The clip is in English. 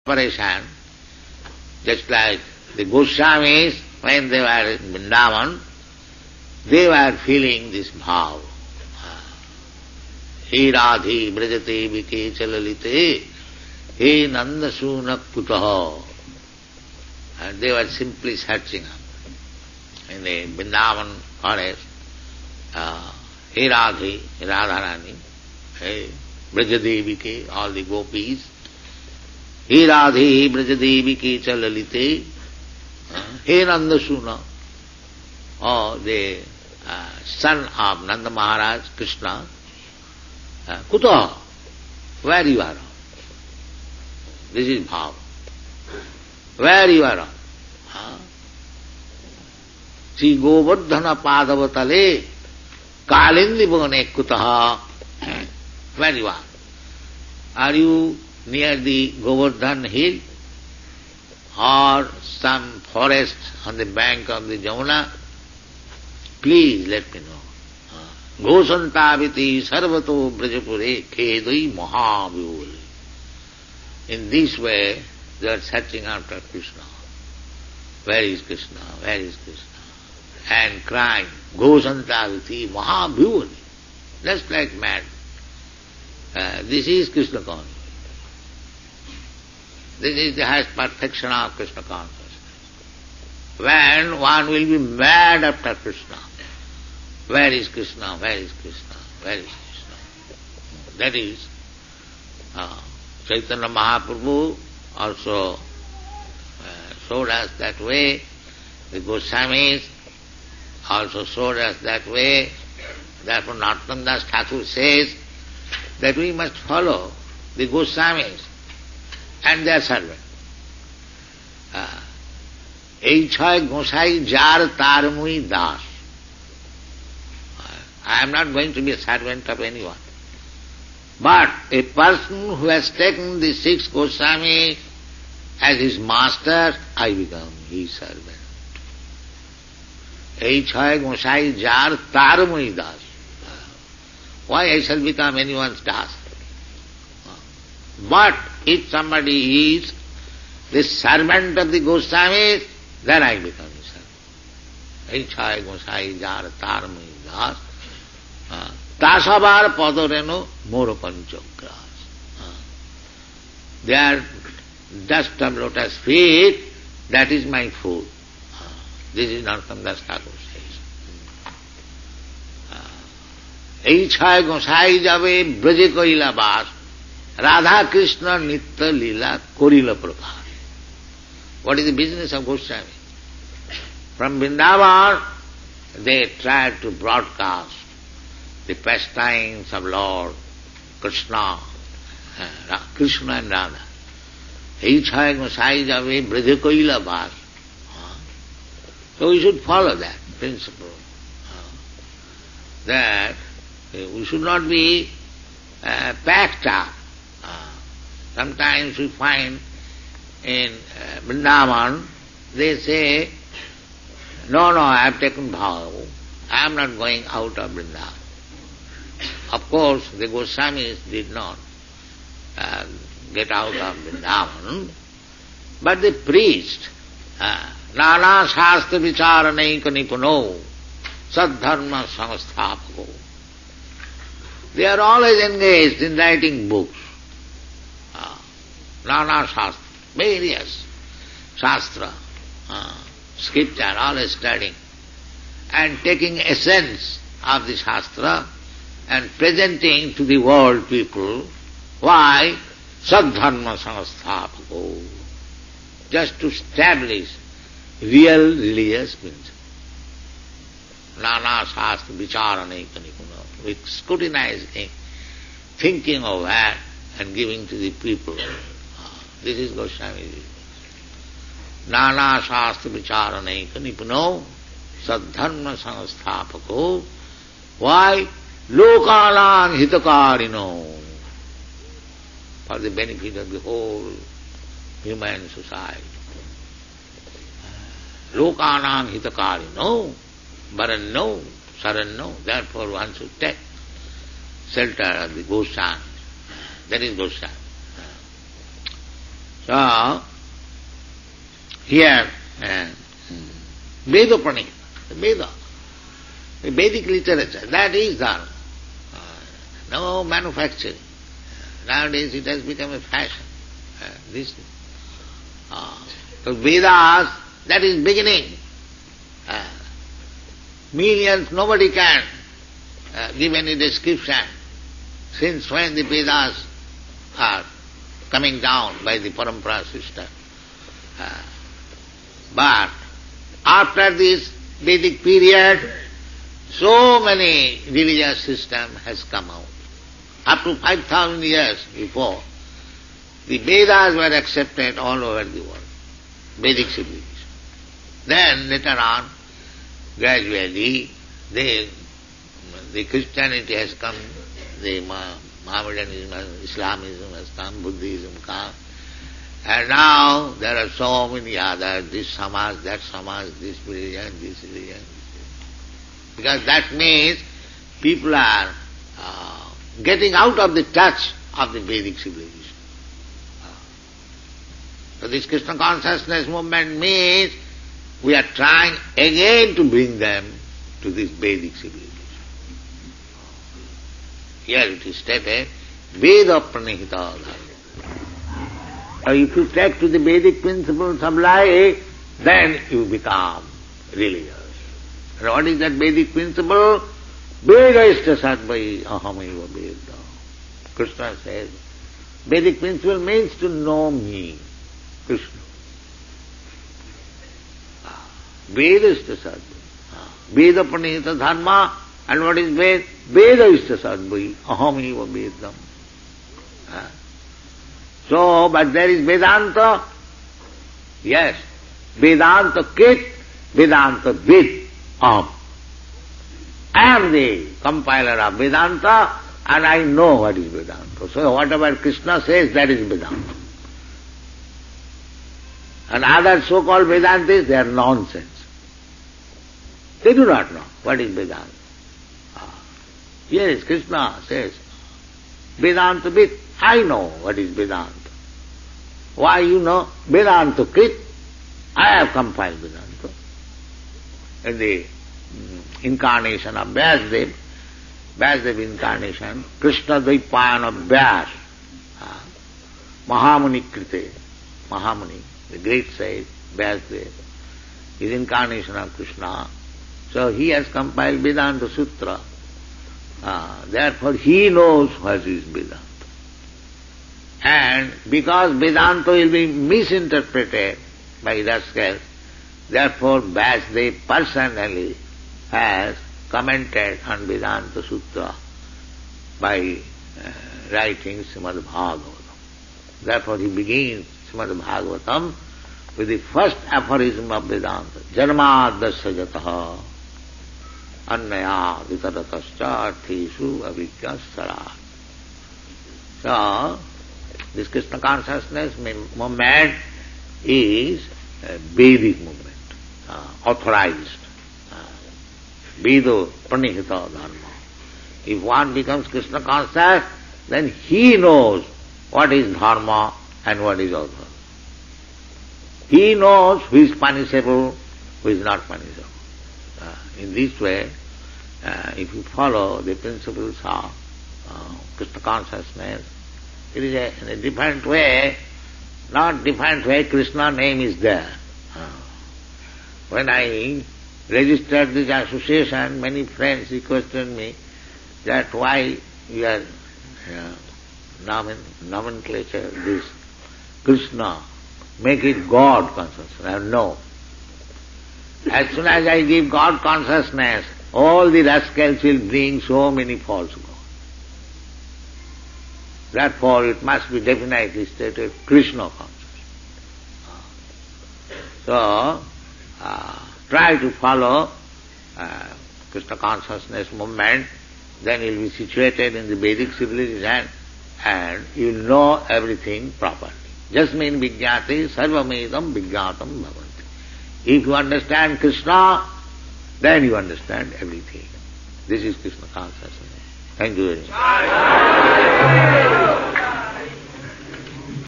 separation, just like the Goswamis, when they were in Vrindavan, they were feeling this bhav. He Radhi brajate vike chalalite, he Nandasuna kutaha. And they were simply searching up in the Vrindavan forest. He Radhi, Radharani, he Brajadevike, all the gopis. He Radhi Brajadevike chalalite, he Nandasuna, or the son of Nanda Maharaj, Krishna. Kuta, where you are? This is bhav. Where you are? Sri Govardhana Padavatale Kalindi Bhagane Kutaha. Where you are? Are you near the Govardhan hill or some forest on the bank of the Jamuna? Please let me know. Ghosantaviti sarvato brajapure khedai mahavyuli. In this way, they are searching after Krishna. Where is Krishna? Where is Krishna? And crying, Ghosantaviti mahavyuli. Just like mad. This is Krishna consciousness. This is the highest perfection of Krishna consciousness. When one will be mad after Krishna, where is Krishna? Where is Krishna? Where is Krishna? That is, Chaitanya Mahaprabhu also showed us that way. The Goswamis also showed us that way. Therefore Narottam Das Thakur says that we must follow the Goswamis and their servant. Ei chhay Gosai jar tar mui das. I am not going to be a servant of anyone. But a person who has taken the 6 Goswamis as his master, I become his servant. Ei chhay Gosai jar tar mui das. Why I shall become anyone's das? But if somebody is the servant of the Goswamis, then I become his servant. Ei chhay Gosai jar tar mui das. Tasabar padoreno moro panchagras. They are dust of lotus feet, that is my food. This is Narottam Das Thakur says. Ei chhay Gosai jabe braje koila bas, Radha Krishna nitya lila korila prabhas. What is the business of Goswami? From Vrindavan, they tried to broadcast the pastimes of Lord Krishna, Krishna and Radha. Ei chhay Gosai jabe braje koila bas. So we should follow that principle. That we should not be packed up. Sometimes we find in Vrindavan, they say, no, I have taken bhav. I am not going out of Vrindavan. Of course, the Goswamis did not get out of Vrindavan, but the priest, Nana Shastra Vicharanaika Nipuno, Sadharma Samasthapago, they are always engaged in writing books. Nana Shastra, various Shastra, scripture, always studying, and taking essence of the Shastra and presenting to the world people. Why? Sadharma Samasthapago, just to establish real religious principle. Nana Shastra Vicharanaika Nipuna, with scrutinizing, thinking of that and giving to the people. This is Goswami. Nana Shastra Vicharanaika Nipuno, Sadharma Samasthapago. Why? Lokanam hitakarino. For the benefit of the whole human society. Lokanam hitakarino, varanno, saranno. Therefore one should take shelter of the Goswami. That is Goswami. So, here, Veda Pranita, Veda, the Vedic literature, that is dharma. No manufacturing. Nowadays it has become a fashion. So Vedas, that is beginning. Millions, nobody can give any description since when the Vedas are coming down by the Parampara system. But after this Vedic period, so many religious system has come out. Up to 5,000 years before, the Vedas were accepted all over the world, Vedic civilization. Then later on, gradually, the Christianity has come, the Mohammedanism, Islamism has come, Buddhism come, and now there are so many others, this Samaj, that Samaj, this religion, this religion. Because that means people are getting out of the touch of the Vedic civilization. So this Krishna consciousness movement means we are trying again to bring them to this Vedic civilization. Here it is stated, Veda Pranihita Dharma. If you take to the Vedic principles of life, then you become religious. And what is that Vedic principle? Veda ishta satvai ahamaiva Veda. Krishna says, Vedic principle means to know me, Krishna. Veda ishta satvai. Veda pranihita dharma. And what is Veda? Veda ishta satvai ahamaiva Vedam. So, but there is Vedanta. Yes. Vedanta kit, Vedanta vid, aham. I am the compiler of Vedanta and I know what is Vedanta. So whatever Krishna says, that is Vedanta. And other so-called Vedantis, they are nonsense. They do not know what is Vedanta. Yes, Krishna says, Vedanta vid, I know what is Vedanta. Why you know? Vedanta krit, I have compiled Vedanta. In the incarnation of Vyasdev, Vyasdev incarnation, Krishna Dvaipayana Vyas, Mahamuni Krite, Mahamuni, the great sage, Vyasdev, is incarnation of Krishna. So he has compiled Vedanta Sutra. Therefore he knows what is Vedanta. And because Vedanta will be misinterpreted by rascals, therefore Vyasdev personally has commented on Vedanta Sutra by writing Srimad Bhagavatam. Therefore he begins Srimad Bhagavatam with the first aphorism of Vedanta, Janmadasya jataha annaya vitaratascha arthishu avijja sarat. So, this Krishna consciousness movement is a Vedic movement, authorized. Veda Pranihita Dharma. If one becomes Krishna conscious, then he knows what is dharma and what is adharma. He knows who is punishable, who is not punishable. In this way, if you follow the principles of Krishna consciousness, it is in a different way, not different way, Krishna name is there. When I registered this association, many friends requested me that why you are nomenclature, this Krishna, make it God consciousness. No. As soon as I give God consciousness, all the rascals will bring so many false gods. Therefore it must be definitely stated Krishna consciousness. So, try to follow Krishna consciousness movement, then you will be situated in the Vedic civilization and you will know everything properly. Jasmin vijñāti sarvamedam vijñātam bhavanti. If you understand Krishna, then you understand everything. This is Krishna consciousness. Thank you very much.